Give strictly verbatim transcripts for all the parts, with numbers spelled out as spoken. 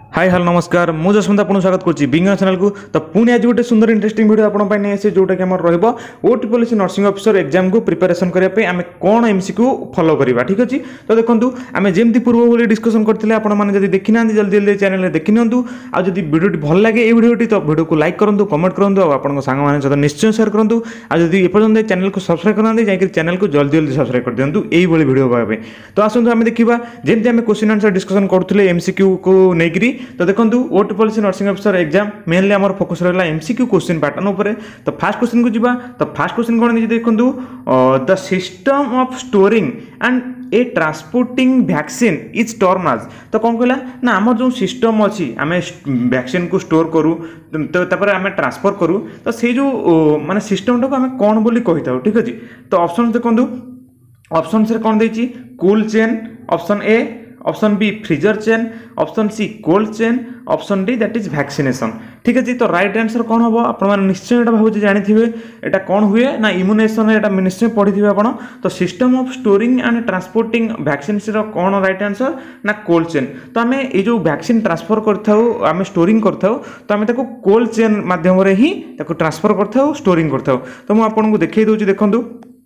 Hi hello नमस्कार मु जसवंत आपको स्वागत करुच्ची बिंग चैनल को। तो पुणी आज गोटे सुंदर इंटरेस्टिंग वीडियो आपन पाई आसी जोटा कि हमर रहबो ओटीपीसी नर्सिंग ऑफिसर एग्जाम को प्रिपरेशन करिया पे आमे कोन एमसीक्यू फॉलो करिवा। ठीक अछि तो देखंतु आमे जेमति पूर्व बोली डिस्कशन करथिले आपन माने जदि देखि नांदी जल्दी जल्दी चैनल रे देखि नियंतु। आ जदि वीडियोटी भल लागे ए वीडियोटी तो वीडियो को लाइक करंतु कमेंट करंतु आ आपन संग माने सहित निश्चय शेयर करंतु। आ जदि एपर्यंत चैनल को सब्सक्राइब करनांदी जाई चैनल को जल्दी जल्दी सब्सक्राइब कर दियंतु एई बोली वीडियो पाबे। तो आसंतु आमे देखिबा जेमति आमे क्वेश्चन आंसर डिस्कशन करथिले एमसीक्यू को नेकरी। तो देखंतु OTPC nursing officer exam mainly आमर फोकस रहला एमसीक्यू क्वेश्चन पैटर्न ऊपर। तो फास्ट क्वेश्चन को जीवा। तो फास्ट क्वेश्चन कोन दिजे देखंतु the system of storing and a transporting vaccine is term as. तो कौन कहला ना आम जो सिस्टम अच्छी आम वैक्सीन को स्टोर करूँ तो तापर आम ट्रांसफर करूँ तो से जो माने सिस्टम टाक आम कौन बोली कही था। ठीक अच्छे तो ऑप्शन देखो ऑप्शन से कौन देती cool chain option A option B freezer chain option C cold chain option D that is vaccination. ठीक है तो राइट आंसर कौन हम आप निश्चय भावुँ जानी एटा कौन हुए ना इम्यूनेशन एटा निश्चय पढ़ी थे आप। तो system of storing and transporting vaccine कौन राइट आंसर ना कोल्ड चेन। तो आम ये जो वैक्सीन ट्रांसफर कर स्टोरिंग कर तो आम कोल्ड चेन मध्यम ही ट्रांसफर कर स्टोरिंग कर। तो मुझे देखई दूसरी देखूँ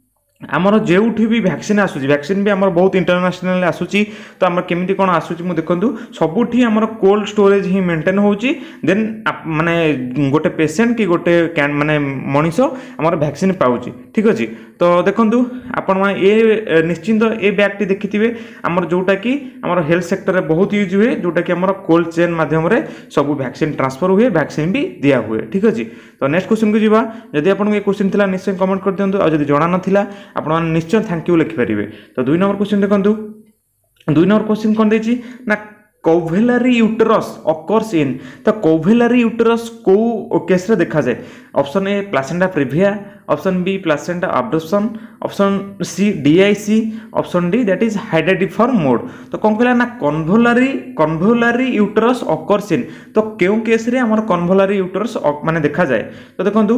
आमर जो भी वैक्सीन आसूँ वैक्सीन भी आमर बहुत इंटरनेशनल आसूची। तो आम केमी कौन आसूची मुझे देखूँ सबुठी आमर कोल्ड स्टोरेज ही मेंटेन होची। देन माने गोटे पेसेंट कि गोटे माने मनीष आमर वैक्सीन पाउची। ठीक अच्छे तो देखूँ आपण ये निश्चिंत ये बैगटी देखिथे आमर जोटा कि आमर हेल्थ सेक्टर में बहुत यूज हुए जोटा कि आमर कोल्ड चेन माध्यम सब वैक्सीन ट्रांसफर हुए वैक्सीन भी दिया हुए। ठीक अच्छे तो नेक्स्ट क्वेश्चन को जीवा। जदि आपको ये क्वेश्चन थिला निश्चय कमेंट कर दियंतु। आ जदि जणा नथिला आपण निश्चय थैंक यू लिखिपारे। तो दुई नंबर क्वेश्चन देखो दुई नंबर क्वेश्चन कौन देती ना कोवेलरी यूटेरस अकर्स इन। तो कोवेलरी यूटेरस को केस रे देखा जाए option A placenta previa option B placenta abruption option C DIC option D that is hydatidiform mole. तो कौन कहला ना कन्वोलरी कन्वोलरी यूटेरस अकर्स इन। तो क्यों केस रे हमर कन्वोलरी यूटेरस माने देखा जाए। तो देखंतु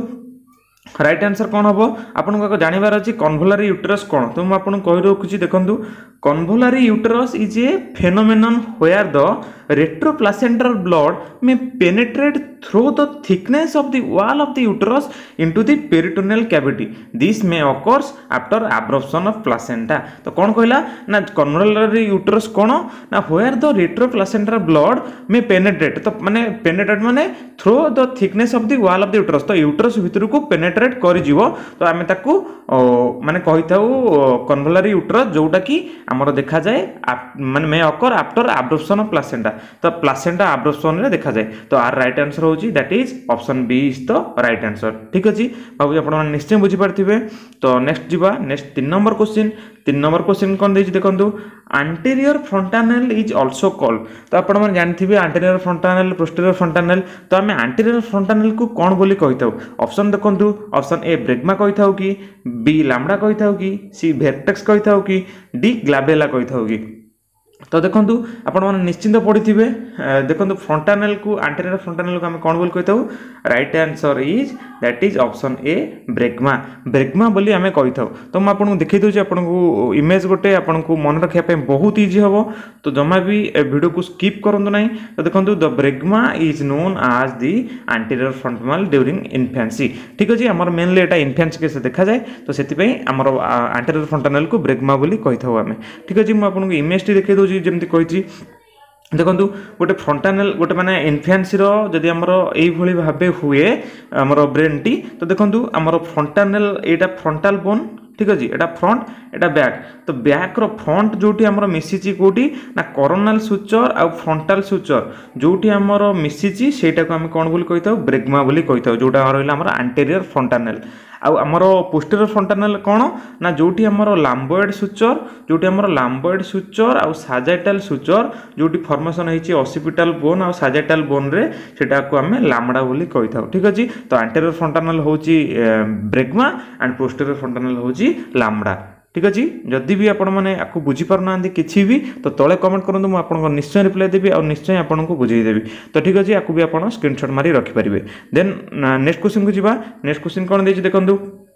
राइट आंसर कौन हम आपको जानवर अच्छी कन्वोलरी यूटेरस कौन। तो मुझे आपको कही रखुच्छी देखो Couvelaire uterus is a phenomenon where the retroplacental blood may penetrate through the thickness of the wall of the uterus into the peritoneal cavity this may occurs after absorption of placenta. तो कौन कहला ना Couvelaire uterus कौन ना where the retroplacental blood may penetrate. तो माने penetrate माने through the thickness of the wall of the uterus. तो यूटेरस भितर को पेनेट्रेट कर तो आम ताकू माने कही था कन्वोलरी यूटेरस जोटा कि आमर देखा जाए माने may occur after absorption of placenta. तो प्लासेंटा एब्जॉर्प्शन रे देखा जाए। तो आर राइट आंसर होची that is option B is the right answer. ठीक अछि बाबू आपण माने निश्चय बुझी पारथिबे। तो नेक्स्ट जीवा नेक्स्ट तीन नंबर क्वेश्चन तीन नंबर क्वेश्चन कौन देछि देखंतु anterior fontanelle is also called. तो आपण माने जानथिबे एंटीरियर फ्रंटानेल पोस्टीरियर फ्रंटानेल। तो आम एंटीरियर फ्रंटानेल को कौन बोली कहि थाउ ऑप्शन देखंतु ऑप्शन ए ब्रेग्मा कहि थाउ कि बी लैम्बडा कहि थाउ कि सी वर्टेक्स कहि थाउ कि डी ग्लाबेला कहि थाउ कि। तो देखो आपण मैंने निश्चिंत पढ़ी थे देखो फ्रंटानेल को एंटीरियर फ्रंटानेल को आम कौन बोली कही था right answer is that is option A bregma bregma बोली आम कही था। तो मुझे आपको देखी दूसरी आपको इमेज गोटे आपको मन रखापी बहुत इजी हम। तो जमा भी वीडियो को स्किप करूँ ना। तो देखो the bregma is known as the anterior fontanelle during infancy. ठीक अच्छे आम मेनली एटा इन्फेंसी केस देखा जाए। तो से आमर एंटीरियर फ्रंटानेल को ब्रेग्मा बोली कही था आम। ठीक अच्छे मुझे आपको इमेज टी देखी दूसरी जमती कही देखो गोटे फ्रंटानेल गोटे माने इन्फेंसी जदि आमर यही भाव हुए आमर ब्रेन टी। तो देखो आमर फ्रंटानेल एटा फ्रंटाल बोन। ठीक अच्छे एटा फ्रंट एटा बैक। तो बैक रो फ्रंट जोटी आमर मिसिची कोटी ना कोरोनल सुचर आ फ्रंटाल सुचर जोटी आमर मिसिची सेटा को आम कौन बोली कही था ब्रेग्मा बोली कही था जोटा रहा आमर एंटीरियर फ्रंटानेल। आमर पोस्टीरियर फ्रंटानेल कौन ना जोटी आमर लाम्बॉइड सुचर जोटी आमर लाम्बॉइड सुचर आ साजाइटाल सुचर जोटी फॉर्मेशन होती ऑसिपिटाल बोन आ साजाइटाल बोन रे सेटा को आम लाम्बडा बोली कही था। ठीक अच्छे तो एंटीरियर फ्रंटानेल होची ब्रेग्मा एंड पोस्टीरियर फ्रंटानेल होची लाम्बडा। ठीक अच्छे जदि भी आपण मैंने आपको बुझीपारना कि भी तो तले कमेंट करूँ मुझे आपको निश्चय रिप्लाई देवी और निश्चय आपको बुझेदेवी। तो ठीक अच्छे आपको भी आप स्क्रीनशॉट मारी रखिपारे। देन नेक्स्ट क्वेश्चन को जीवा। नेक्स्ट क्वेश्चन कौन देखो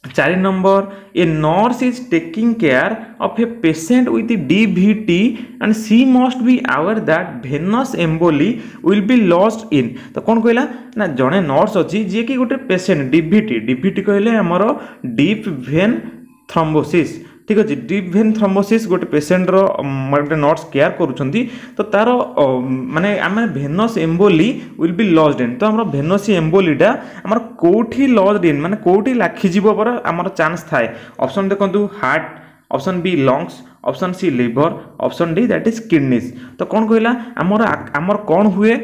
चार number a nurse is taking care of a patient with DVT and she must be aware that venous emboli will be lodged in. तो कौन कहला ना जड़े नर्स अच्छी जी कि गोटे पेशेंट डीवीटी डीवीटी कहले आमर डीप भेन थ्रोम्बोसिस ठीक अच्छे डीप भेन थ्रोम्बोसिस गोटे पेशेंटर गोटे नर्स केयर करुँच तो तार माने आम venous emboli will be lodged in. तो आम भेनस एम्बोलीटा आम कौटी लॉस्ड इन माने कौटी लाखिज पर आमर चांस थाए। ऑप्शन देखो heart, option B lungs, option C liver, option D that is kidneys. तो कौन कहला आमर आमर कौन हुए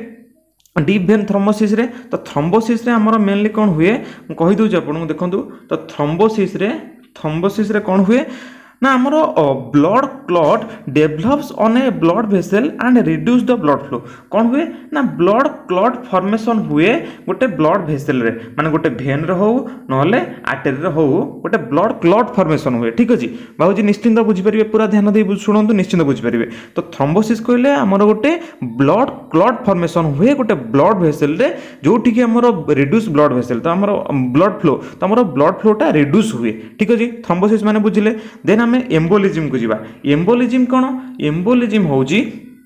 डीप भेन थ्रोम्बोसिस रे। तो थ्रोम्बोसिस रे आमर मेनली कौन हुए कही दूसरी आपको देखो। तो थ्रोम्बोसिस रे थ्रोम्बोसिस रे कौन हुए ना आमर blood clot develops on a blood vessel and reduce the blood flow. कौन हुए ना ब्लड क्लॉट फॉर्मेशन हुए गोटे ब्लड वेसल रे माने गोटे भेन रे हो नहले आर्टरी रे हो गोटे ब्लड क्लॉट फॉर्मेशन हुए ठीक अछि बाबूजी निश्चिंत बुझी परिबे पूरा ध्यान दे सुनंतु निश्चिंत बुझी परिबे। तो थ्रोम्बोसिस कहले आमर गोटे ब्लड क्लॉट फॉर्मेशन हुए गोटे ब्लड वेसल रे जोठी कि आमर रिड्यूस ब्लड वेसल तो आमर ब्लड फ्लो तो आमर ब्लड फ्लोटा रिड्यूस हुए ठीक अछि। थ्रोम्बोसिस माने बुझिले। देन आम एम्बोलिज्म को जीवा। एम्बोलिज्म कौन एम्बोलिज्म होउची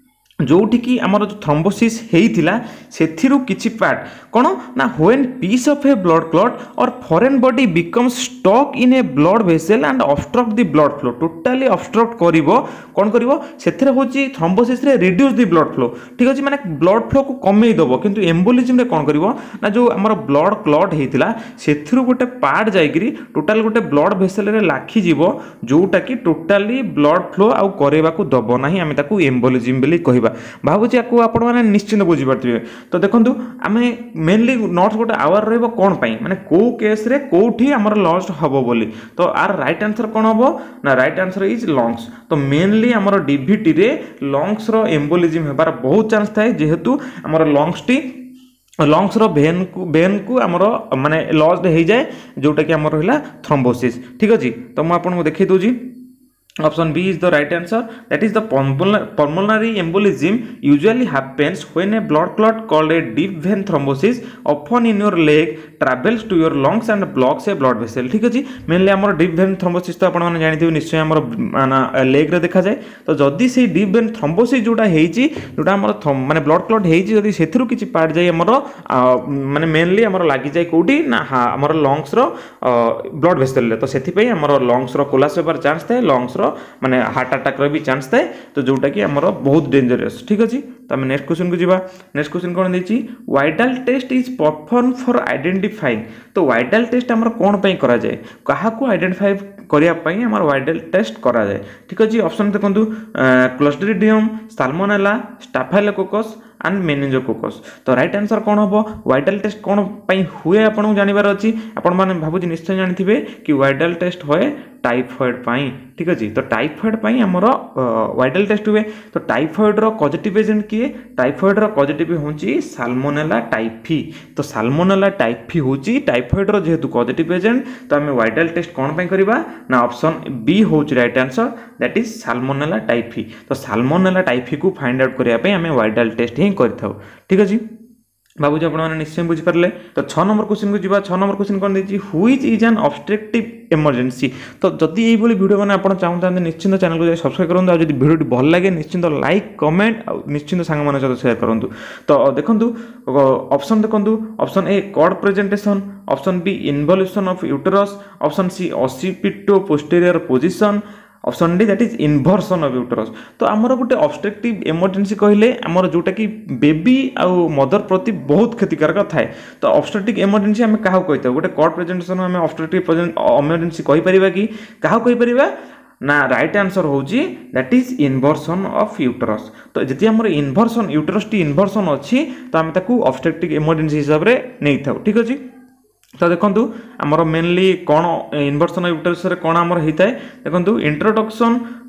जोठी कि आमर जो थ्रोम्बोसिस हेइथिला सेथिरु किछि पार्ट कौन ना when piece of a blood clot or foreign body becomes stuck in a blood vessel and obstruct the blood flow totally obstruct करिवो कौन करिवो सेथिरे होची थ्रोम्बोसिस रे रिड्यूस द ब्लड फ्लो ठीक अछि माने ब्लड फ्लो को कमेई दबो। किंतु एम्बोलिज्म रे कौन करिवो ना जो आमर ब्लड क्लॉट हेइथिला सेथिरु गोटे पार्ट जाइकरी टोटाल गोटे ब्लड वेसल रे लाखि जीवो जोटा कि टोटाली ब्लड फ्लो आउ करेबा को दबो नाही आमे ताकू एम्बोलिज्म बोली कहि भावुची आपको आपण माने निश्चिंत बुझी पारथिबे। तो देखंतु आमे मेनली नर्स गोटे आवर रहबो कोन पई माने को केस रे कोठी हमर लॉस्ट हबो बोली। तो आर राइट आंसर कोन हबो ना राइट आंसर इज लंग्स। तो मेनली हमर डीवीटी रे लंग्स रो एम्बोलिज्म हेबार बहुत चांस थाए जेहेतु हमर लंग्स टी लंग्स रो भेन को भेन को हमर माने लॉस्ट हे जाय जोटा कि हमर रहला थ्रोम्बोसिस ठीक अछि। तो म आपन को देखै दोजी Option B is the right answer. That is the pulmonary embolism usually happens when a blood clot called a deep vein thrombosis often in your leg travels to your lungs and blocks a blood vessel ठीक अछि। Mainly हमर deep vein thrombosis तो आपण माने जानिथिबे निश्चय हमर leg रे देखा जाए। तो जदी से डीप वेन थ्रोम्बोसिस जोटा हेइची जोटा हमर माने ब्लड क्लॉट हेइची जदी सेथिरु किछि पार्ट जाय हमर माने मेनली हमर लागि जाय कोठी ना हा हमर लंग्स रो ब्लड वेसल रे। तो सेथि पई हमर लंग्स रो कोलाप्स होबार चांस थाए लंग्स माने हार्ट अटैक रो भी चांस थाए तो जोटा कि हमर बहुत डेंजरस ठीक अछि। तो हम नेक्स्ट क्वेश्चन को जीवा। नेक्स्ट क्वेश्चन कोन देछि Widal test is performed for identifying. तो वाइटल टेस्ट हमर कोन पई करा जाय काहा को आइडेंटिफाई करिया पई हमर वाइटल टेस्ट करा जाय ठीक अछि। ऑप्शन देखंतु clostridium, salmonella, staphylococcus and meningococcus. तो राइट आंसर कौन हम वाइटल टेस्ट कौन पई हुए आपन जानिबार अछि आपन माने भाबुजी निश्चय जानिथिबे कि वाइटल टेस्ट होए टाइफॉइड पई ठीक अछि। तो टाइफॉइड पई हमर वाइटल टेस्ट हुए। तो टाइफॉइड रो पॉजिटिव एजेंट किए टाइफॉइड रो पॉजिटिव होची साल्मोनेला टाइफी। तो साल्मोनेला टाइफी होची टाइफॉइड रो जेहेतु पॉजिटिव एजेंट तो हम वाइटल टेस्ट कौन पई करिबा ना ऑप्शन बी होची right answer that is salmonella typhi. तो साल्मोनेला टाइफी को फाइंड आउट करिया पई हमें वाइटल टेस्ट ही करथाउ ठीक अछि बाबूजी आपण माने निश्चय बुझी पारले। तो छह नंबर क्वेश्चन को जीवा। छह नंबर क्वेश्चन कोन देछि which is an obstructive emergency. तो जदि एई बोली वीडियो माने आपण चाहता निश्चित चैनल को सब्सक्राइब करंतु आ जदि वीडियो भल लागे निश्चित लाइक कमेंट आ निश्चित सांग माने सहित शेयर करंतु। तो देखंतु ऑप्शन देखंतु option A cord presentation, option B involution of uterus, option C occipito posterior position, option D that is inversion of uterus. तो आमर गोटे ऑब्स्ट्रक्टिव इमरजेंसी कहले आमर जोटा कि बेबी आउ मदर प्रति बहुत क्षतिकारक थाए। तो ऑब्स्ट्रक्टिव इमरजेंसी आम क्या कहता गोटे कॉर्ड प्रेजेंटेशन आम ऑब्स्ट्रक्टिव इमरजेंसी कहि परिबा कि क्या कहि परिबा ना राइट आंसर होची that is inversion of uterus. तो जति हमर इन्वर्सन यूटेरस टी इन्वर्सन अछि तो आम ताकू ऑब्स्ट्रक्टिव इमरजेंसी हिसाब रे नै थाउ ठीक अछि। तो देखंतु आमर मेनली कौन इन्वर्सन ऑफ यूटेरस रे कौन आमर होता है देखंतु introduction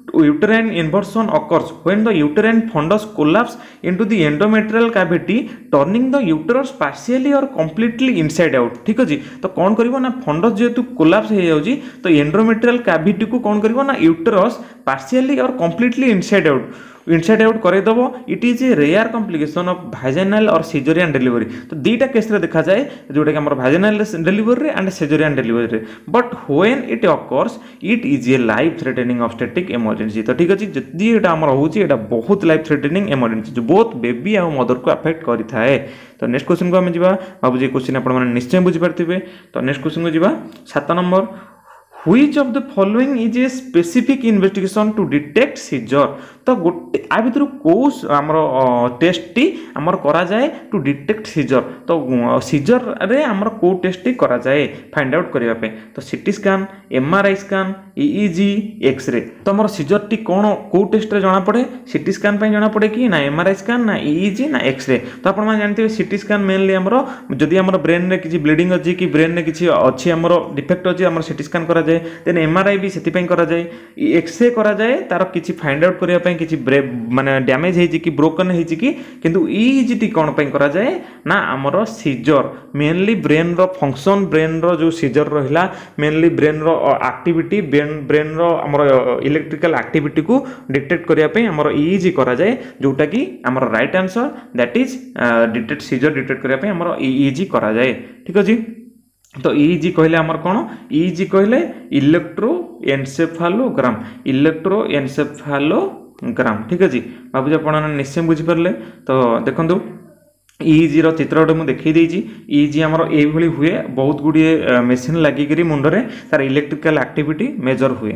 uterine inversion occurs when the uterine fundus collapse into the endometrial cavity, turning the uterus partially or completely inside out। ठीक अछि तो कौन करिवो ना फंडस जेतु कोलैप्स हो जाउची तो एंडोमेट्रियल कैविटी को कौन करिवो ना यूटरस पार्शियली और completely inside out inside out करदेव। It is a rare complication of vaginal और सिजरियन डिलीवरी। तो दीटा केस रे देखा जाए जोटा कि हमर vaginal delivery and caesarean delivery, but when it occurs it is a life threatening obstetric emergency. तो ठीक अछि जदि एटा हमर होची एटा बहुत लाइफ थ्रेटनिंग इमरजेंसी जो बोथ बेबी और मदर को अफेक्ट करि थाए। तो नेक्स्ट क्वेश्चन को हम जीवा बाबू जी क्वेश्चन आपण माने निश्चय बुझी पारथिबे। तो नेक्स्ट क्वेश्चन को जीवा सात number, Which of the following is a specific investigation to detect seizure? तो गोटे आ भर कौ आमर टेस्ट टी आमर करा जाए टू डिटेक्ट सीजर। तो सीजर रे आमर कौ टेस्ट टी करा जाए फाइंड आउट करबा पे। तो CT scan, MRI scan, EEG, x-ray. तो आमर सीजर टी कोन कौ टेस्ट रे जाना पड़े? सीटी स्कैन पे जाना पड़े कि ना एमआरआई स्कैन ना ईईजी ना एक्सरे। तो आपण माने जानथिबे सीटी स्कैन मेनली आमर जदि आमर ब्रेन रे किछि ब्लीडिंग अछि कि ब्रेन रे किछि अछि आमर डिफेक्ट अछि आमर सीटी स्कैन करा जाए। देन एमआरआई भी सेति पई करा जाए, एक्सरे करा जाए तार किछि फाइंड आउट करिया पई किछि माने डैमेज हेछि कि ब्रोकन हेछि कि। किंतु ईईजी टी कोन पई करा जाए ना आमर सीजर मेनली ब्रेन रो फंक्शन ब्रेन रो जो सीजर रहिला मेनली ब्रेन रो एक्टिविटी ब्रेन ब्रेन रो आमर इलेक्ट्रिकल एक्टिविटी को डिटेक्ट करिया पई आमर ईईजी करा जाए जोटा कि आमर right answer that is detect seizure detect करिया पई आमर ईईजी करा जाए। ठीक अछि तो ईईजी कहले आमर कोन ईईजी कहले इलेक्ट्रो एनसेफालोग्राम इलेक्ट्रो एनसेफालोग्राम। ठीक अछि बाबू जी आपण निश्चय बुझी परले। तो देखंतु ईईजी रो चित्र गोटे मुझे देखी देइछि। ईईजी आमर एई भली हुए बहुत गुडिये मेसिन लागि करी मुंडरे तार इलेक्ट्रिकल एक्टिविटी मेजर हुए।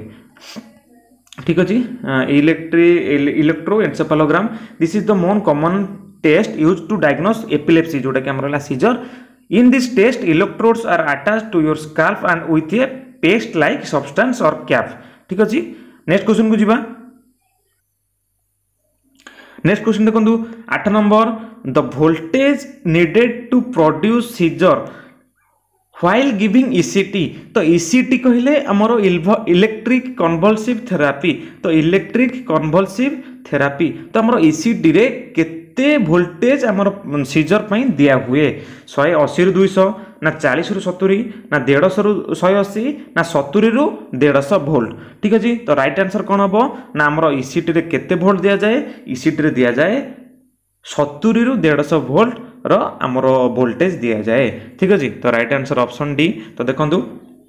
ठीक अछि इलेक्ट्री electroencephalogram this is the most common test used to diagnose epilepsy जोटा कि आमर seizure. In this test, electrodes are attached to your scalp and with a paste-like substance or cap। ठीक अछि next question को जीवा। Next question देखंतु आठ number, the voltage needed to produce seizure while giving ECT. तो ECT कहले हमरो electric convulsive therapy. तो इलेक्ट्रिक कन्वल्सिव थेरापी तो हमरो ईसीटी रे केते वोल्टेज हमरो सीजर पई दिया हुए एक सौ अस्सी रु दो सौ ना चालीस रु सत्तर ना एक सौ पचास रु एक सौ अस्सी ना सत्तर रु एक सौ पचास वोल्ट। ठीक अछि तो राइट आंसर कोन हबो ना हमरो ईसीटी रे केते वोल्ट दिया जाए? ईसीटी रे दिया जाए सत्तर रु एक सौ पचास वोल्ट रो हमरो वोल्टेज दिया जाए। ठीक अछि तो राइट आंसर ऑप्शन डी। तो देखंतु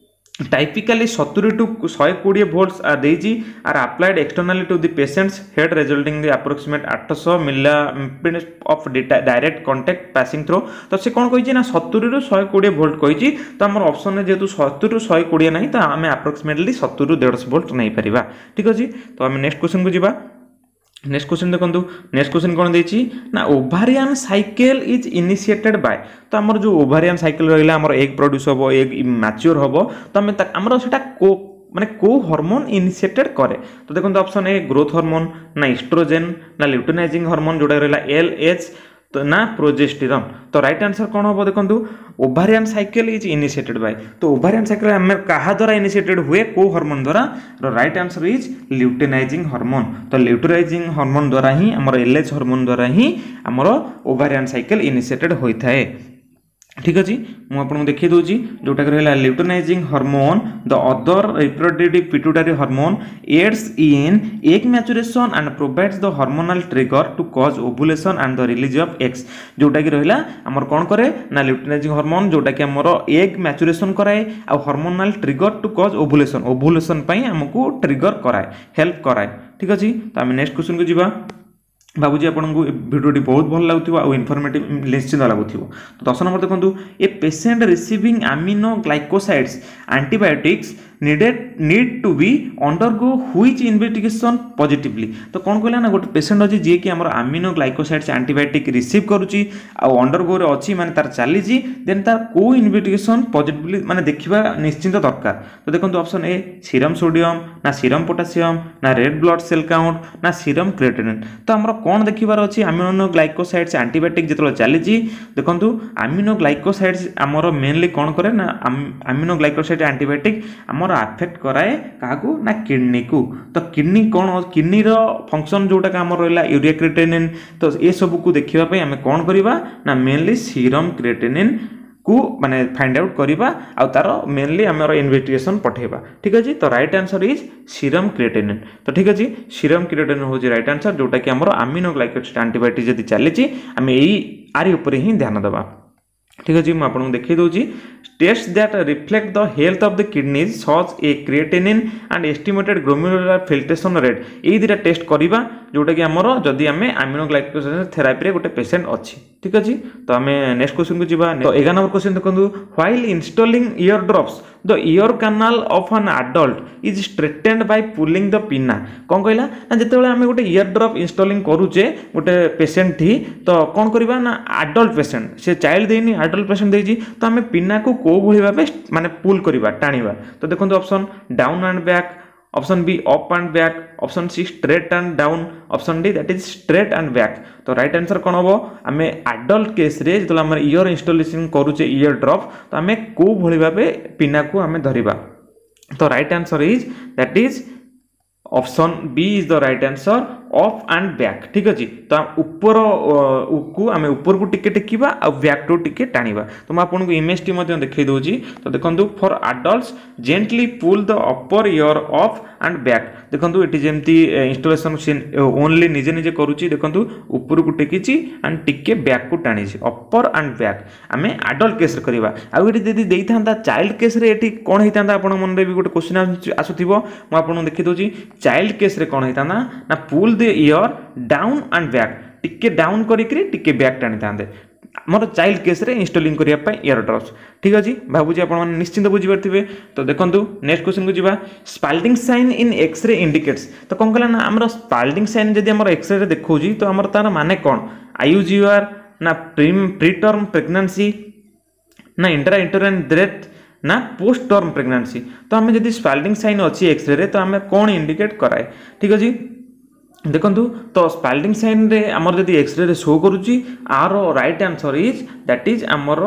टाइपिकली सत्तर टू एक सौ बीस volts are these are applied externally to the patient's head resulting the approximate आठ सौ milli impedance of direct contact passing through. तो से कौन कही ना सत्तर रु एक सौ बीस वोल्ट कही। तो आम ऑप्शन में जेहेतु सत्तर रु एक सौ बीस ना तो आम अप्रोक्सीमेटली सत्तर रु एक सौ पचास वोल्ट नहीं पारिबा। ठीक अछि तो आम नेक्स्ट क्वेश्चन को जीवा। नेक्स्ट क्वेश्चन देखंतु नेक्स्ट क्वेश्चन कोन देछि ना ovarian cycle is initiated by. तो हमर जो ओवारियन साइकिल रहिला हमर एग प्रोड्यूस होबो एग मैच्योर होबो तो हम हमर सेटा को माने को हार्मोन इनिशिएटेड करे। तो देखंतु ऑप्शन ए ग्रोथ हार्मोन ना एस्ट्रोजन ना ल्यूटेनाइजिंग हार्मोन जोडा रहिला एलएच तो ना प्रोजेस्टेरॉन। तो राइट आंसर कौन हम देखो ovarian cycle is initiated by. तो ओवारियन साइकिल आम क्या द्वारा इनिशिएटेड हुए को हार्मोन द्वारा? Right answer is luteinising hormone. तो ल्यूटेनाइजिंग हार्मोन द्वारा ही आमर एलएच हार्मोन द्वारा ही आमर ओवारियन साइकिल इनिशिएटेड होता है। ठीक अच्छे मुझे देखी दूसरी जोटा रहा luteinising hormone the other reproductive pituitary hormone aids in egg maturation and provides the hormonal trigger to cause ovulation and the release of eggs. जोटा कि रहा आमर कौन करे ना ल्यूटेनाइजिंग हार्मोन जोटा कि आमर एग मैच्योरेशन कराए आ hormonal trigger to cause ovulation ovulation पई हमको ट्रिगर कराए हेल्प कराए। ठीक अच्छे तो आम नेक्स्ट क्वेश्चन को जीवा। बाबूजी आपको भिडियोटी बहुत भल लगुव आ इनफॉर्मेटिव निश्चित लगुव। तो दस नंबर देखो a patient receiving aminoglycosides antibiotics needed need to be undergo which investigation positively. तो कौन कहला ना गोटे पेशेंट अच्छी जी कि आम अमीनो ग्लाइकोसाइड्स एंटीबायोटिक रिसीव करुच्ची अंडरगो रे अच्छी माने तार चली देन तार को इन्वेस्टिगेशन पॉजिटिवली माने देखिबा निश्चित दरकार। तो देखो ऑप्शन ए सीरम सोडियम ना सीरम पोटासियम ना रेड ब्लड सेल काउंट ना सीरम क्रिएटिनिन। तो आमर कौन देखिबार अच्छी अमीनो ग्लाइकोसाइड्स एंटीबायोटिक जो चली देखो अमीनो ग्लाइकोसाइड्स आमर मेनली कौन करे ना अमीनो ग्लाइकोसाइड एंटीबायोटिक आमर आमर आफेक्ट कराए क्या ना किडनी को। तो किडनी कौन किडनी रो फंक्शन जोटा आम रहा यूरिया क्रिएटिनिन तो ये सब को देखापी आम कौन करवा ना मेनली सीरम क्रिएटिनिन को माने फाइंड आउट करवा आ तार मेनली आमर इन्वेस्टिगेशन पठेबा। ठीक अच्छे तो right answer is serum creatinine. तो ठीक अच्छे सीरम क्रिएटिनिन हूँ राइट आंसर जोटा कि आमर अमीनोग्लाइकोसिड एंटीबायोटिक जब चली आम यही आरी उपर ही ध्यान देवा। ठीक अच्छे मुझे आपको देखी दूसरी test that reflect the health of the kidneys such a creatinine and estimated glomerular filtration rate यही दुटा टेस्ट करवा जोटा कि आमर जदि आम अमीनोग्लाइकोसिड थेरापी रे गोटे पेशेंट अच्छी। ठीक अच्छे तो आम नेक्स्ट क्वेश्चन को जीवा। तो ग्यारह नंबर क्वेश्चन देखो while installing ear drops the ear canal of an adult is straightened by pulling the pinna कौन कहला ना जिते आम गोटे ईयर ड्रॉप इंस्टॉलिंग करुचे गोटे पेशेंट थी तो कौन करवा ना एडल्ट पेशेंट से चाइल्ड देनी एडल्ट पेशेंट देजी तो आम पिना को को भली भाव माने पुल करवा टाणीवा। तो देखो option down and back option B up and back option C straight and down option D that is straight and back. तो राइट आंसर कौन हम आम एडल्ट केस रे जो आम ईयर इंस्टॉलेशन करुचे ईयर ड्रॉप तो आम को भली भाव पिना को आम धरिबा। तो right answer is that is option B is the right answer up and back. ठीक अच्छे तो ऊपर को आम ऊपर को टिके टेकिबा आ बैक टू टिके टाणीबा। तो मैं आपको इमेज टी देखई दूसरी। तो देखो for adults gently pull the upper ear up and back देखो ये जमी इंस्टॉलेशन ओनली निजे निजे करुच्ची देखो ऊपर को टेकी एंड टिके बैक को टाणी अपर एंड बैक आम एडल्ट केस करवा। आउ ये जब था चाइल्ड केस रे ये कौन होता आप मन में भी गोटे क्वेश्चन आसुव मुझे देखी दूसरी चाइल्ड केस रे कौन होता ना pull the ear down and back टिके डाउन करिकरी टिके बैक टाणी था मोर चाइल्ड केस रे इंस्टॉलिंग करने ईयर ड्रॉप्स। ठीक अच्छे भावुँ आप निश्चिंत बुझीपारे। तो देखो नेक्स्ट क्वेश्चन को जीवा Spalding sign in x-ray indicates तो कौन कहला ना आमर स्पाल्डिंग साइन जब आम एक्सरे देखा तो आमर तार माने कौन आईयूजीआर ना प्रीटर्म प्रेगनेंसी ना इंट्रा इंटरन डेथ ना पोस्ट टर्म प्रेगनेंसी। तो आम जब स्पाल्डिंग साइन अच्छी एक्सरे रे तो आम कौन इंडिकेट कराए। ठीक अच्छे देखु तो स्पाल्डिंग साइन रे आमर जब एक्सरे रे शो करुच्ची आर right answer is that is आमर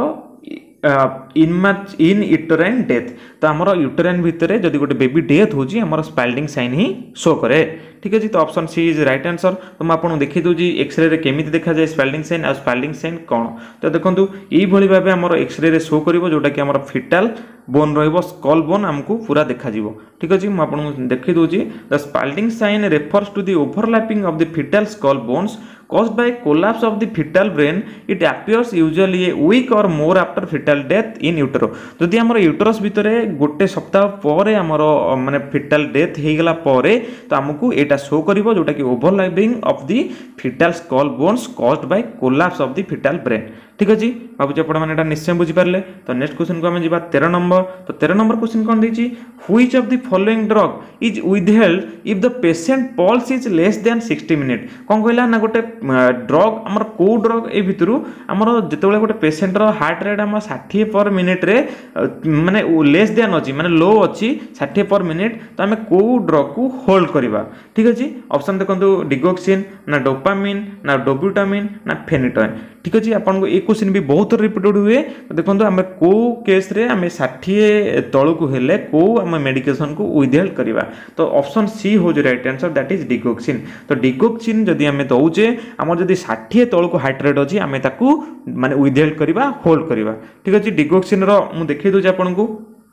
इन यूटेराइन डेथ। तो आमर यूटेराइन भितर जब गोटे बेबी डेथ होची आमर स्पाल्डिंग साइन ही शो करे। ठीक अच्छे तो option C is right answer. तो मुझे देखी दूसरी एक्सरे रे केमी देखा जाए स्पाल्डिंग साइन आ स्पाल्डिंग साइन कौन। तो देखो यही भाव आमर एक्सरे रे शो कर जोटा कि आमर फिटाल बोन रहिबो स्कल बोन आमको पूरा देखा जिवो। ठीक अच्छे मुझे आपको देखी दूसरी the Spalding sign refers to the overlapping of the fetal skull bones caused by collapse of the fetal brain. It appears usually a week or more after fetal death in utero. जदि आमर uterus भितर गोटे सप्ताह पर आमर माने fetal death हो गला परे तो आमको एटा शो करिवो जोटा कि overlapping of the fetal skull bones caused by collapse of the fetal brain। ठीक अच्छे भाई आप निश्चय बुझीपारे। तो नेक्स्ट क्वेश्चन को आम जा तेरह नंबर। तो तेरह नंबर क्वेश्चन कौन देती which of the following drug is withheld if the patient pulse is less than sixty minute कौन कहला ना गोटे ड्रग आमर को ड्रग ए भितर आमर जिते गोटे पेशेंट हार्ट रेट आम षाठी पर मिनिट रे माने लेस देन अच्छी माने लो अच्छी षाठी पर मिनिट तो आम को ड्रग को होल्ड करवा। ठीक अच्छे ऑप्शन देखो डिगोक्सिन ना डोपामिन ना डोब्यूटामिन ना फेनिटोइन। ठीक अच्छे आपको ये क्वेश्चन भी बहुत रिपीटेड हुए। तो देखो आम को केस रे आम षाठी तलू को हेले को आम मेडिकेशन को विदहेल्ड करवा। तो ऑप्शन सी हो right answer that is digoxin. तो डिगोक्सिन जदि आम दौचे आम जदि षाठी तलू को हार्ट रेट अच्छी आम ताकू माने विदहेल्ड करवा होल्ड करवा। ठीक अच्छे डिगोक्सिन रो मु देखि दूचे आपको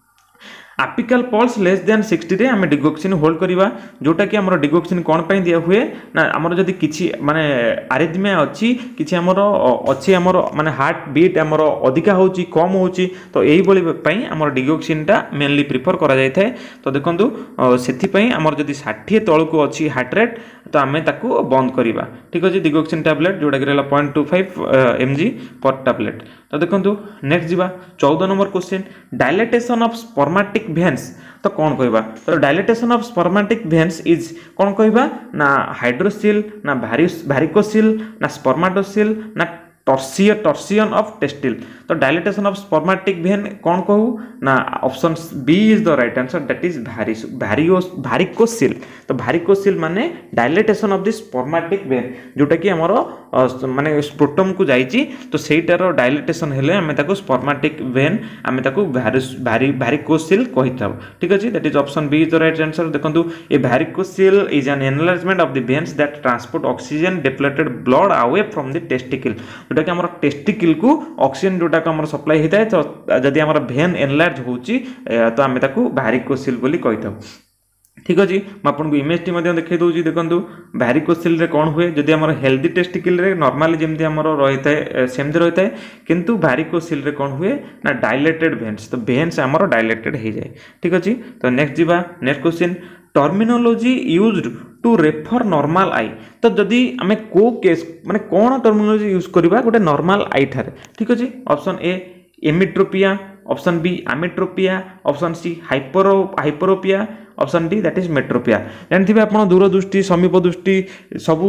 apical pulse less than sixty रे आम डिगोक्सिन होल्ड करवा जोटा कि आमर डिगोक्सिन कौन पाई दिया हुए ना आमर जदि किछि माने आरिथमिया अच्छी किछि आमर अच्छी आमर माने हार्ट बीट आमर अधिका होची कम होची तो एही बोली पई आमर डिगोक्सिन टा मेनली प्रिफर करा जाय थाए। तो देखंतु सेथि पई आमर जदि षाठी तळु को अच्छी हार्ट रेट तो आम ताकू बंद करवा। ठीक अच्छे डिगोक्सिन टैबलेट जोटा कि रहला point two five mg per tablet. तो देखंतु नेक्स्ट जीवा चौदह number question dilatation of spermatic veins तो कौन कहवा। तो डायलेटेशन ऑफ स्पर्मेटिक भेन्स इज कौन कहवा ना हाइड्रोसिल ना भारिकोसिल ना स्पर्माटोसिल ना टर्सियर टर्सियन ऑफ टेस्टिल तो डायलेटेशन ऑफ स्पर्मेटिक वेन कौन कहू ना option B is the right answer that is varicose varicocele तो भारिकोसिल माने dilatation of the spermatic vein जोटा कि हमर माने स्प्रोटम को जाईची तो सेटार डायलेटेशन हेले हमें ताको स्पर्मेटिक वेन हमें ताको भारी भारिकोसिल कहिथाव ठीक अछि that is option B is the right answer देखंतु a varicocele is an enlargement of the veins that transport oxygen depleted blood away from the testicle जोटा कि हमर टेस्टिकल को ऑक्सीजन जोटा कि हमर सप्लाई हिताय तो जदि हमर वेन एनलार्ज होची तो हमें ताको भारिकोसिल बोली कहिथाव ठीक अच्छे मुझे इमेज टी देखा दूसरी देखो भारिकोसिल कौन हुए जदि आम हेल्दी टेस्टिकल नॉर्मली जमी आम रही है सेमती रही है किंतु भारिकोसिल कौन हुए ना डायलेटेड वेन्स तो वेन्स आमर डायलेटेड हो जाए ठीक अच्छे तो नेक्स्ट जीवा next question terminology used to refer normal eye तो जदि आम को केस माने कौन टर्मिनोलॉजी यूज करवा गोटे नॉर्मल आई ठारे ठीक अच्छे option A emmetropia option B ametropia option C hyper hyperopia option D that is metropia जानते आप दूरदृष्टि समीप दृष्टि सबू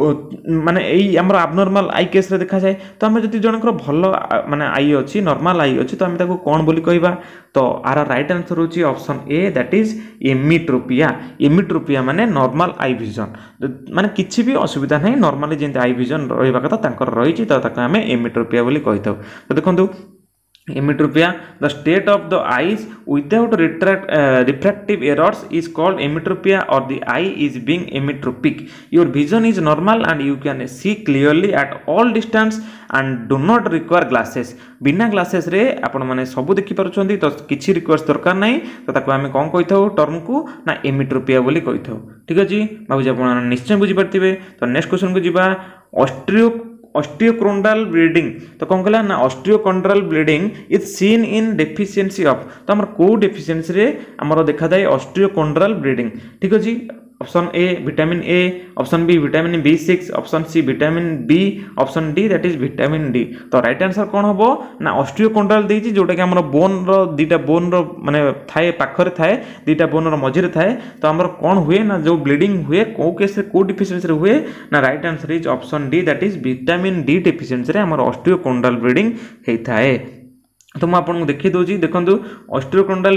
माने यही आम आबनॉर्मल आई केस रे देखा जाए तो आम जब जनकर भल माने आई अच्छी नॉर्मल आई अच्छी तो आम ताको कौन बोली कहवा तो आर राइट आंसर होची option A that is emmetropia emmetropia माने नॉर्मल आई विजन माने किछि भी असुविधा नहीं नॉर्मली जेंति आई विजन रहिबा कथा तांकर रहिछि तो ताको आम एमिट्रोपिया बोली कहिथाउ तो देखंतु emmetropia the state of the eyes without retract, uh, refractive errors is called emetropia or the eye is being emetropic your vision is normal and you can see clearly at all distance and do not require glasses बिना glasses रे आपण माने सब देखि पारुछंती तो किछि request दरकार नाही तो ताको आमे कोन कहिथाउ टर्म को ना एमिट्रोपिया बोली कहिथाउ ठीक अछि बाबूजी आपण निश्चय बुझि परतिबे तो नेक्स्ट क्वेश्चन को जिबा ऑस्ट्रियो ऑस्टियोकोंड्राल ब्लीडिंग तो कौन कहला ना osteochondral bleeding is seen in deficiency of तो हमर को डेफिशिएंसी रे हमर देखा जाय ऑस्टियोकोंड्राल ब्लीडिंग ठीक अछि option A vitamin A option B vitamin B six option C vitamin B option D that is vitamin D तो राइट आंसर कौन हबो ना ऑस्टियोकोंड्राल देछि जोटा कि हमर बोन रो दीटा बोन रो माने थाए पाखरे थाए दीटा बोन रो मझिरे थाए तो हमर कौन हुए ना जो ब्लीडिंग हुए को केस रे को डेफिशिएंसी रे हुए ना right answer is option D that is vitamin D deficiency रे हमर ऑस्टियोकोंड्राल ब्लीडिंग हेइ थाए तो मैं आपको देखी दूसरी देखो osteochondral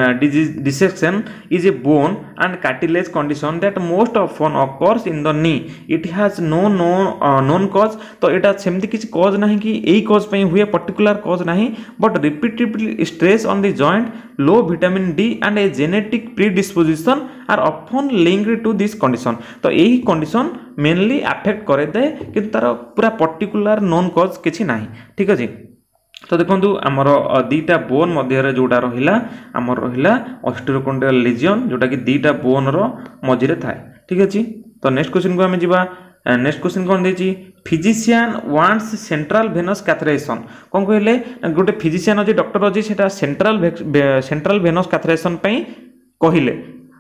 dissection is a bone and cartilage condition that most often occurs in the knee it has no no known cause तो यहाँ सेमती किसी कॉज ना कि यही कॉज पे हुए पर्टिकुलर कॉज ना but repeatedly stress on the joint low vitamin D and a genetic predisposition are often linked to this condition तो यही कंडीशन मेनली अफेक्ट करे दे कि तार पूरा पर्टिकुलर नोन कॉज किसी ना ठीक अच्छे तो देखो आमर दीटा बोन मध्य जोटा रहा आमर रहा ऑस्टियोकोंड्रियल लीजन जोटा कि दीटा बोन रो मझिरे थाए ठीक अच्छे तो नेक्स्ट क्वेश्चन को आम जा नेक्स्ट क्वेश्चन कौन देछि physician wants central venous catheterisation कौन कहले गोटे फिजिशियन अच्छे डॉक्टर अच्छे सेटा सेंट्रल सेंट्रल वेनस कैथरेशन कहले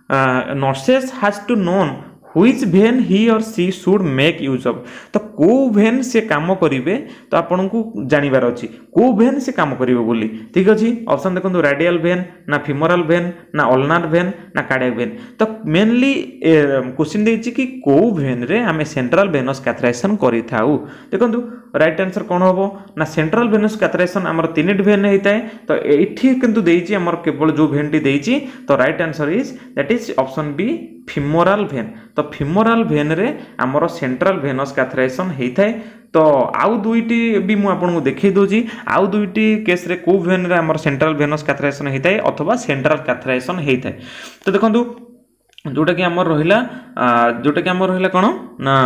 nurses has to known which vein he or she should make use of तो को वेन से काम करेंगे तो आपन को जानवर अच्छी को वेन से काम करेंगे बोली ठीक अच्छे ऑप्शन देखो रेडियल वेन ना फिमोरल वेन ना अल्नार वेन ना कार्डियक वेन तो मेनली क्वेश्चन देछि कि को वेन रे आमे सेंट्रल वेनस कैथरेशन करि थाउ देखो राइट आंसर कौन हम ना सेंट्रल वेनस कैथरेशन आमर तीन वेन होता है तो ये किंतु देछि आमर केवल जो वेन टी देछि तो right answer is that is option B femoral vein तो फिमोरल वेन रे आमर सेंट्रल वेनस कैथरेशन होता है तो आउ दुईटी भी मुझे आपको देखी दूसरी आउ दुईटी केस रे को वेन रे आमर सेंट्रल वेनस कैथरेशन होता है अथवा सेंट्रल कैथरेशन होता है तो देखो जोटा कि आमर रहिला जोटा कि आमर रहिला कौन ना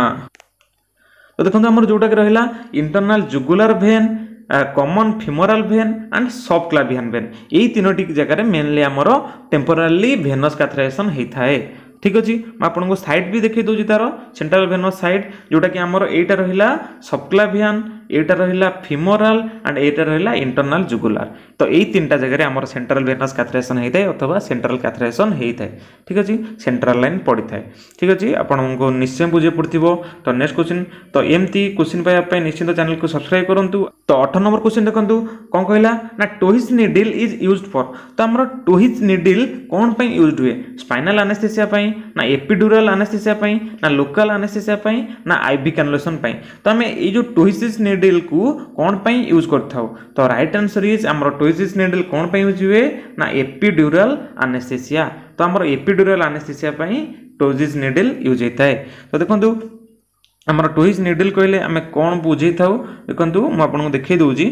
तो देखो आमर जोटा कि रहिला internal jugular vein common femoral vein and subclavian vein यही तीनोटी जगह मेनली आमर टेम्पोरारी वेनस कैथरेशन होता है ठीक अच्छे मैं आपको साइड भी देखी दूसरी तार सेंट्रल वेनस साइड जोटा कि आमर एटा रहिला सबक्लावियन एटा रहिला फिमोरल एंड एटा रहिला इंटरनल जुगुलार तो यही तीन टा जगह आमर सेंट्रल वेनस कैथरेशन होता है अथवा सेंट्रल कैथरेशन होता है ठीक अच्छे सेंट्रल लाइन पड़ी था ठीक अच्छे आपको निश्चय बुझे पड़ो तो नेक्स्ट क्वेश्चन तो एमती क्वेश्चन पाइबा निश्चित चैनल को सब्सक्राइब करूँ तो अठारह नंबर क्वेश्चन देखो कौन कहला ना Tuohy's needle is used for तो आमर टोहिस निडिल कौन पे यूज्ड हुए स्पाइनल एनेस्थेसिया ना एपिड्यूरल एनेस्थेसिया पई ना लोकल एनेस्थेसिया पई ना आईवी कैनुलेशन पई तो आमे ए जो टोइसिस नीडल को कोन पई यूज करथाउ तो राइट आंसर इज हमर टोइसिस नीडल कोन पई यूज हुए ना एपिड्यूरल एनेस्थेसिया तो हमर एपिड्यूरल एनेस्थेसिया पई टोइसिस नीडल यूज होता है तो देखंतु हमर टोइस नीडल कहले आमे कोन बुझै थाउ देखंतु म आपन को देखै दउजी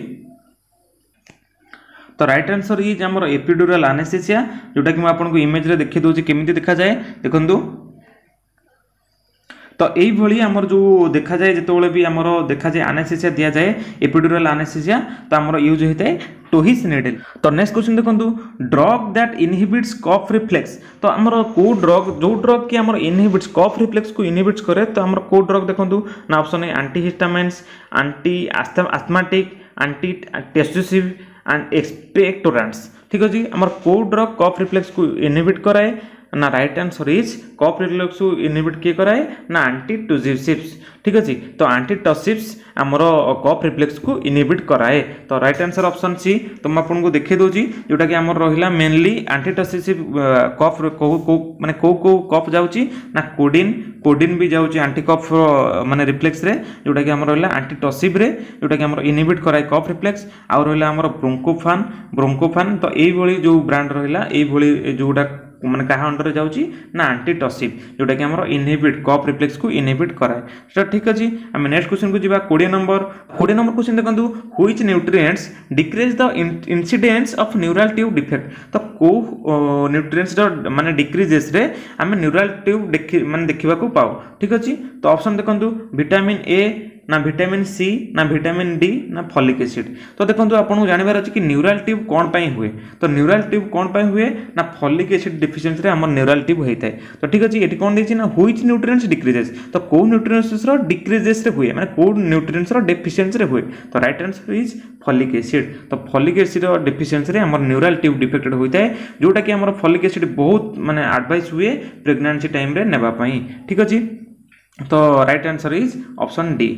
तो राइट आंसर इज हमर एपिड्यूरल एनेस्थेसिया जोटा कि मैं आपन को इमेज रे देखै दउजी केमिति देखा जाए देखंतु तो यही भली हमर जो देखा जाए जेतोले भी हमर देखा जाए एनेस्थेसिया दिया जाए एपिड्यूरल एनेस्थेसिया तो हमर यूज होता है टोहिस नीडल तो नेक्स्ट क्वेश्चन देखंतु drug that inhibits cough reflex तो हमर को ड्रग जो ड्रग की हमर इनहिबिट्स कफ रिफ्लेक्स को इनहिबिट्स करे तो हमर को ड्रग देखंतु ना ऑप्शन है antihistamines anti asthmatic antitussive and expectorants ठीक है जी हमर को ड्रग कफ रिफ्लेक्स को इनहिबिट कराए ना right answer is cough reflex को इनहिबिट किए कराए ना एंटीटोसिव्स ठीक अछि तो एंटीटोसिव्स हमरो कफ रिफ्लेक्स को इनहिबिट कराए तो राइट आंसर ऑप्शन सी तो मैं आपन को देखे दोजी जोटा कि हमर रहिला मेनली एंटीटोसिव कफ को को माने को को कफ जाउची ना कोडिन कोडिन भी जाउची एंटी कफ माने रिफ्लेक्स रे जोटा कि हमर रहिला एंटीटोसिव रे जोटा कि हमर इनहिबिट कराए कफ रिफ्लेक्स आ रहिला हमर ब्रोंकोफान ब्रोंकोफान तो एई भली जो ब्रांड रहिला एई भली जोटा माने कहा अंडर जाउची ना एंटीटोसिव जोटा कि हमर इनहिबिट कफ रिफ्लेक्स को इनहिबिट कराए तो ठीक अछि हम नेक्स्ट क्वेश्चन को जिबा बीस नंबर बीस नंबर क्वेश्चन देखंतु which nutrients decrease the incidence of neural tube defect तो को न्यूट्रिएंट्स जो माने डिक्रीजेस रे हम न्यूरल ट्यूब देखि माने देखिबा को पाऊ ठीक अछि तो ऑप्शन देखंतु विटामिन ए ना विटामिन सी ना विटामिन डी ना फॉलिक एसिड तो देखंतु आपन को जानिबार अछि कि न्यूरल ट्यूब कोन पई हुए तो न्यूरल ट्यूब कोन पई हुए ना फॉलिक एसिड डेफिशिएंसी रे हमर न्यूरल ट्यूब होइताय तो ठीक अछि एठी कोन देछि ना व्हिच न्यूट्रिएंट्स डिक्रीजेस तो को न्यूट्रिएंट्स रो डिक्रीजेस रे हुए माने को न्यूट्रिएंट्स रो डेफिशिएंसी रे हुए तो right answer is folic acid तो फॉलिक एसिड रो डेफिशिएंसी रे हमर न्यूरल ट्यूब डिफेक्टेड होइताय जोटा कि हमर फॉलिक एसिड बहुत माने एडवाइस हुए प्रेगनेंसी टाइम रे नेबा पई ठीक अछि तो right answer is option D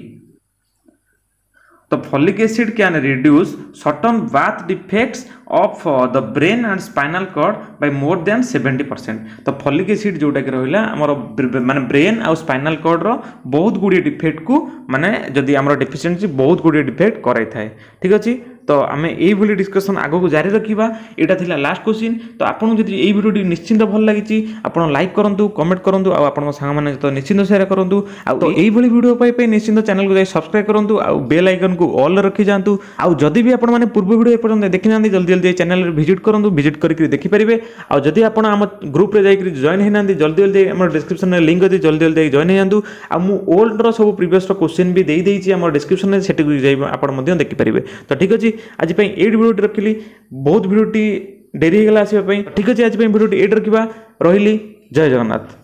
तो folic acid can reduce certain birth defects of the brain and spinal cord by more than seventy percent तो फॉलिक एसिड जोटा कि रहिला हमर माने ब्रेन आ स्पाइनल कॉर्ड रो बहुत गुडी डिफेक्ट को माने जदी हमर डेफिशिएंसी बहुत गुडी डिफेक्ट कराई थाए ठीक अछि तो आमे एई भली डिस्कशन आगो को जारी रखिबा एटा थिला लास्ट क्वेश्चन तो आपन जदी एई वीडियो निश्चिंत भल लागिची आपन लाइक करंतु कमेंट करंतु आ आपन संग माने तो निश्चिंत शेयर करंतु आ तो एई भली वीडियो पाई पाई निश्चिंत चैनल को जाई सब्सक्राइब करंतु आ बेल आइकन को ऑल रखि जानतु आ जदी भी आपन माने पूर्व वीडियो एपर्यंत देखि नांदी जल्दी जल्दी चैनल रे विजिट करंतु विजिट करके देखि परिबे आ जदी आपन हम ग्रुप रे जाई करी जॉइन हे नांदी जल्दी जल्दी हमर डिस्क्रिप्शन रे लिंक अछि जल्दी जल्दी जॉइन हे जानतु आ मु ओल्ड रो सब प्रीवियस रो क्वेश्चन भी देई देइची हमर डिस्क्रिप्शन रे सेटि जाई आपन मध्य देखि परिबे तो ठीक अछि आज पई एट वीडियो रखिली बहुत वीडियो डेरी हो गला आसीबा पई ठीक अछि आज पई वीडियो एट रखिबा रहिली जय जगन्नाथ।